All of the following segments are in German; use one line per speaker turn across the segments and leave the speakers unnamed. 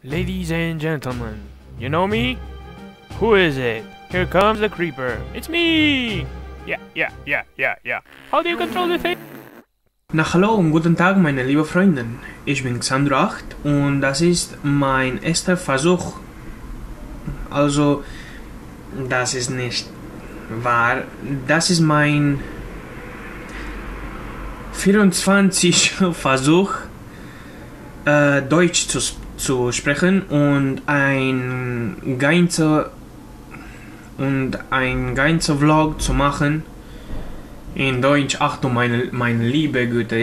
Ladies and gentlemen, you know me? Who is it? Here comes the creeper. It's me! Yeah. How do you control the thing?
Na hallo und guten Tag meine liebe Freunde. Ich bin Xandro 8 und das ist mein erster Versuch. Also, das ist nicht wahr. Das ist mein 24. Versuch, Deutsch zu sprechen und ein ganzer Vlog zu machen in Deutsch. Achtung, meine liebe Güte,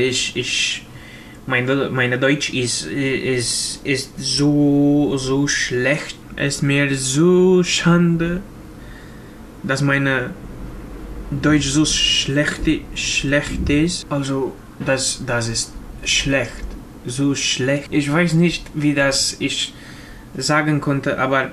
meine Deutsch ist so schlecht. Es ist mir so schade, dass meine Deutsch so schlecht ist. Also, das ist schlecht. So schlecht. Ich weiß nicht, wie das ich sagen konnte, aber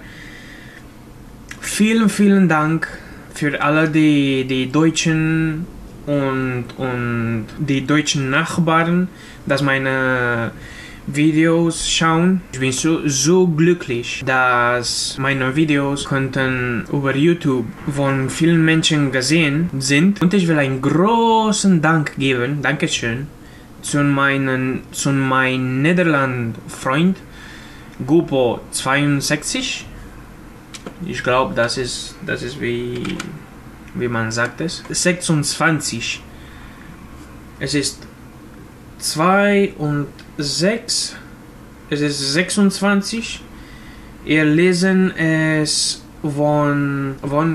vielen Dank für alle die Deutschen und die deutschen Nachbarn, dass meine Videos schauen. Ich bin so glücklich, dass meine Videos konnten über YouTube von vielen Menschen gesehen sind. Und ich will einen großen Dank geben, Dankeschön, zu meinem Niederland-Freund Gupo 62. Ich glaube, das ist wie man sagt es. 26. Es ist 2 und 6. Es ist 26. Wir lesen es von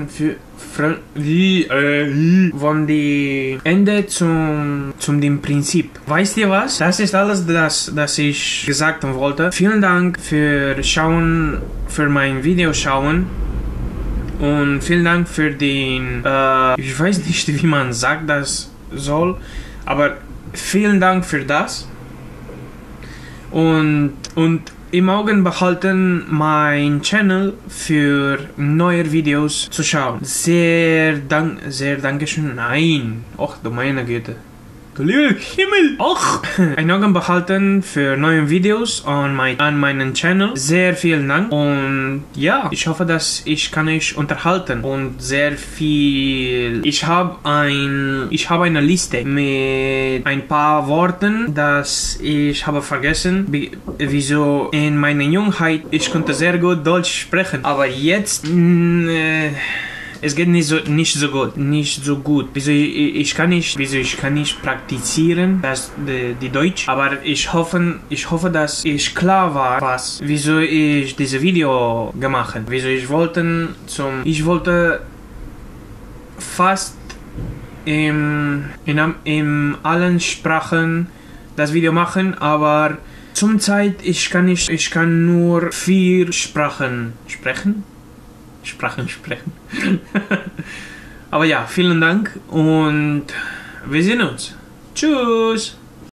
die Ende zum dem Prinzip. Weißt ihr was? Das ist alles, das ich gesagt wollte. Vielen Dank für mein Video schauen. Und vielen Dank für den, ich weiß nicht, wie man sagt das soll, aber vielen Dank für das. Und im Augen behalten mein Channel für neue Videos zu schauen. Sehr Dankeschön. Nein. Och, du meine Güte. Du lieber Himmel. Och. Ein Augen behalten für neue Videos an meinen Channel. Sehr vielen Dank. Und ja, ich hoffe, dass ich kann euch unterhalten. Und sehr viel. Ich habe eine Liste mit ein paar Worten, das ich habe vergessen. Wieso in meiner Jungheit ich konnte sehr gut Deutsch sprechen. Aber jetzt es geht nicht so gut. Wieso ich kann nicht praktizieren die Deutsch, aber ich hoffe, dass ich klar war, wieso ich dieses Video gemacht habe. Wieso ich wollte fast in allen Sprachen das Video machen, aber zum Zeit ich kann nur 4 Sprachen sprechen. Aber ja, vielen Dank und wir sehen uns. Tschüss!